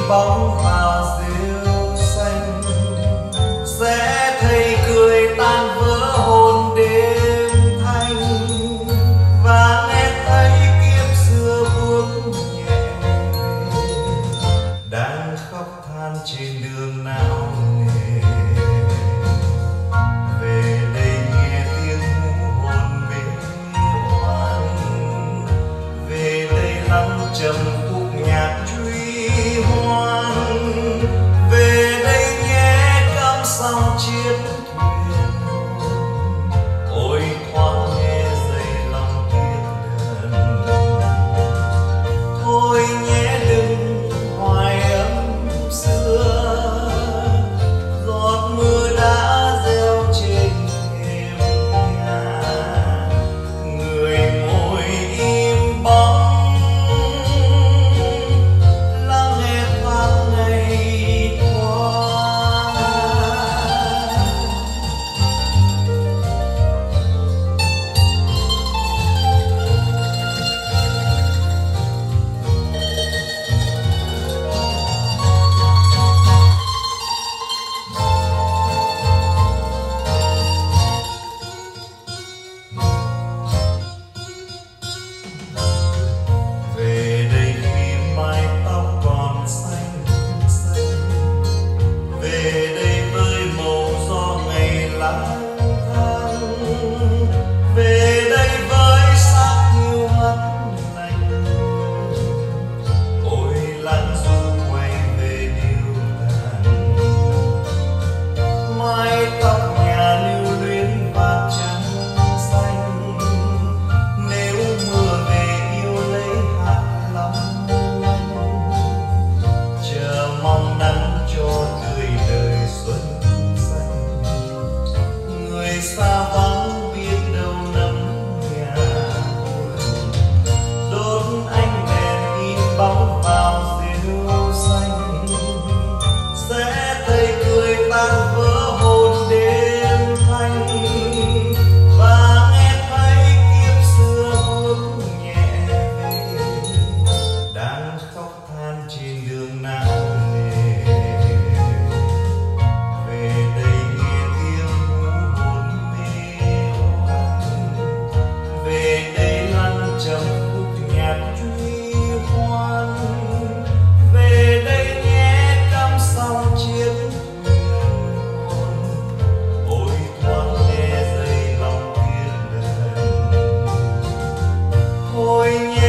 bóng vào rêu xanh, sẽ thấy cười tan vỡ hồn đêm thanh, và nghe thấy kiếp xưa buông nhẹ đang khóc than trên đường nào nề. Về đây nghe tiếng ngũ hồn bế oan, về đây lắng trầm khúc nhạc truy hoan, về đây nhé cắm sóng chiếc thuyền. Ôi thoáng nghe dậy lòng tiếc đần, thôi nhé đừng hoài ấm xưa, giọt mưa đã gieo trên thềm nhà, người ngồi im bóng lắng nghe thoáng ngày qua. Về đây khi mái tóc còn xanh xanh, về đây với màu gió ngày lang thang, về đây với sắc yêu mắt lạnh. Ôi lặng du quay về điêu tàn, mái tóc nhà lưu luyến và trắng xanh. Nếu mưa về yêu lấy hạt long lanh, chờ mong nắng cho tươi đời xuân xanh. Người xa vắng biết đâu nấm nhà buồn, đốt ánh đèn in bóng vào rêu xanh, sẽ thấy cười tan vỡ hồn đêm thanh, và nghe thấy kiếp xưa buông nhẹ về đang khóc than trên đường nào nề. Về đây nghe tiếng ngũ hồn mê oan, về đây lắng trầm khúc nhạc truy hoan, về đây nhé cắm sóng chiếc thuyền. Ôi thoáng nghe dậy lòng tiếc đần, thôi nhé